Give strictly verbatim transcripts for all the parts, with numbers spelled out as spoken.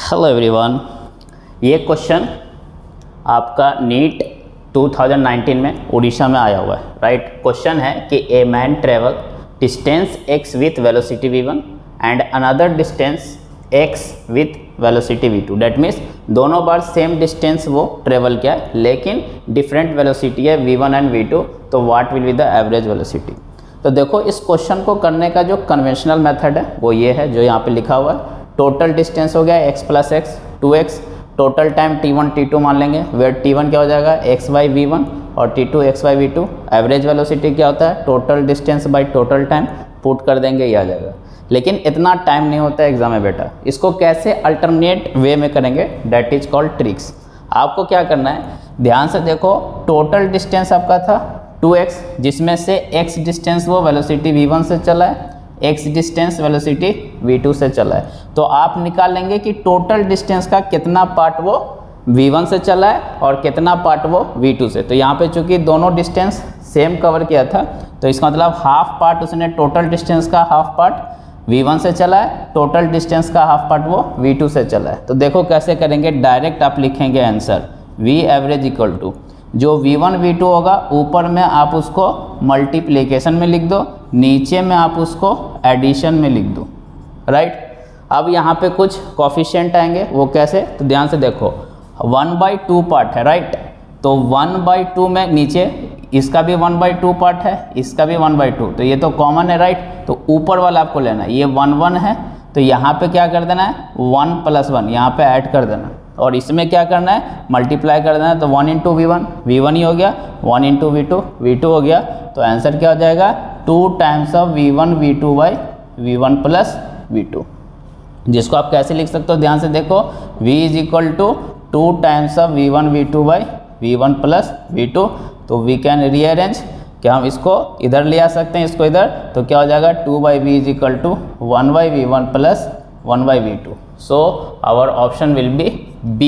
Hello everyone, ये question आपका NEET दो हज़ार उन्नीस में उड़ीसा में आया हुआ है। राइट, क्वेश्चन है कि a man travel distance x with velocity v one and another distance x with velocity v two. That means दोनों बार सेम डिस्टेंस वो ट्रेवल किया है लेकिन डिफरेंट वेलोसिटी है v one and v two, तो what will be the average velocity. तो देखो, इस क्वेश्चन को करने का जो कन्वेंशनल मेथड है वो ये है जो यहाँ पे लिखा हुआ है। टोटल डिस्टेंस हो गया x plus x two x, total time t one t two मान लेंगे, वेयर टी वन क्या हो जाएगा x बाई वी वन और t two x by v two. Average velocity क्या होता है, total distance by total time, put कर देंगे ये आ जाएगा। लेकिन इतना टाइम नहीं होता है एग्जाम में बेटा, इसको कैसे अल्टरनेट वे में करेंगे, डैट इज कॉल्ड ट्रिक्स। आपको क्या करना है, ध्यान से देखो, टोटल डिस्टेंस आपका था टू एक्स, जिसमें से x डिस्टेंस वो वेलोसिटी v वन से चला है, x distance velocity v two से चला है। तो आप निकाल लेंगे कि टोटल डिस्टेंस का कितना पार्ट वो v वन से चला है और कितना पार्ट वो v टू से। तो यहाँ पे चूंकि दोनों डिस्टेंस सेम कवर किया था तो इसका मतलब हाफ पार्ट उसने टोटल डिस्टेंस का हाफ पार्ट v वन से चला है, टोटल डिस्टेंस का हाफ पार्ट वो v टू से चला है। तो देखो कैसे करेंगे, डायरेक्ट आप लिखेंगे answer v average equal to जो v वन v टू होगा ऊपर में आप उसको मल्टीप्लिकेशन में लिख दो, नीचे में आप उसको एडिशन में लिख दो। राइट, अब यहाँ पे कुछ कोफिशिएंट आएंगे, वो कैसे, तो ध्यान से देखो, वन बाई टू पार्ट है। राइट, तो वन बाई टू में नीचे इसका भी वन बाई टू पार्ट है, इसका भी वन बाई टू, तो ये तो कॉमन है। राइट, तो ऊपर वाला आपको लेना है, ये वन वन है तो यहाँ पे क्या कर देना है, वन प्लस वन यहाँ पे ऐड कर देना, और इसमें क्या करना है, मल्टीप्लाई कर देना। तो one into v one v one ही हो गया, one into v two v two हो गया। तो आंसर क्या हो जाएगा, two times of v one v two by v one plus v two, जिसको आप कैसे लिख सकते हो, ध्यान से देखो, v is equal to two times of v one v two by v one plus v two. तो वी कैन रीअरेंज, क्या हम इसको इधर ले आ सकते हैं, इसको इधर, तो क्या हो जाएगा, two by v is equal to one by v one plus one by v two. So our option will be B.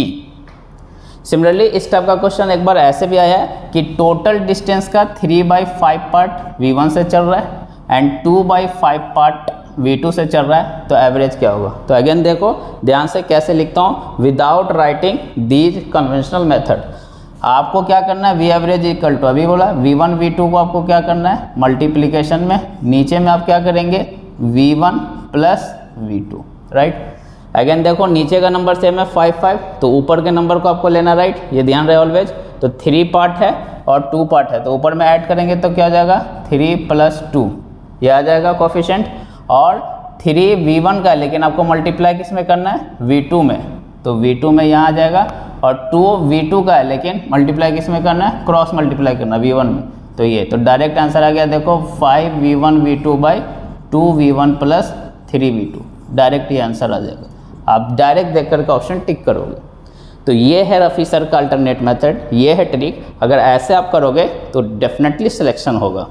Similarly इस टाइप का क्वेश्चन एक बार ऐसे भी आया है कि टोटल डिस्टेंस का three by five part v one से चल रहा है and two by five part v two से चल रहा है, तो एवरेज क्या होगा। तो अगेन देखो ध्यान से कैसे लिखता हूँ, without writing these conventional method. आपको क्या करना है, वी एवरेज इक्वल टू, अभी बोला वी वन वी टू को आपको क्या करना है, मल्टीप्लीकेशन में, नीचे में आप क्या करेंगे, v one plus v two. Right, again देखो नीचे का नंबर सेम है फाइव फाइव, तो ऊपर के नंबर को आपको लेना। राइट, ये ध्यान रहे ऑलवेज। तो थ्री पार्ट है और टू पार्ट है, तो ऊपर में ऐड करेंगे तो क्या हो जाएगा, थ्री प्लस टू, ये आ जाएगा कोफिशिएंट। और थ्री वी वन का है लेकिन आपको मल्टीप्लाई किस में करना है, वी टू में, तो वी टू में यहाँ आ जाएगा। और टू वी टू का है लेकिन मल्टीप्लाई किस में करना है, क्रॉस मल्टीप्लाई करना वी वन में, तो ये, तो डायरेक्ट आंसर आ गया देखो, five v one v two by two v one plus three v two, direct ये आंसर आ जाएगा। आप डायरेक्ट देख करके ऑप्शन टिक करोगे। तो ये है रफ़ी सर का अल्टरनेट मेथड, ये है ट्रिक। अगर ऐसे आप करोगे तो डेफिनेटली सिलेक्शन होगा।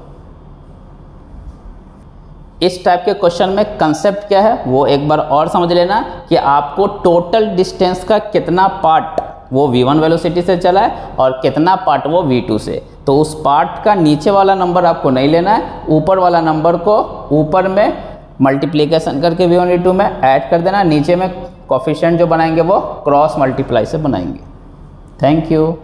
इस टाइप के क्वेश्चन में कंसेप्ट क्या है वो एक बार और समझ लेना कि आपको टोटल डिस्टेंस का कितना पार्ट वो वी वन वेलोसिटी से चला है और कितना पार्ट वो वी टू से। तो उस पार्ट का नीचे वाला नंबर आपको नहीं लेना है, ऊपर वाला नंबर को ऊपर में मल्टीप्लिकेशन करके वी वन वी टू में ऐड कर देना, नीचे में कोफिशिएंट जो बनाएंगे वो क्रॉस मल्टीप्लाई से बनाएंगे। Thank you.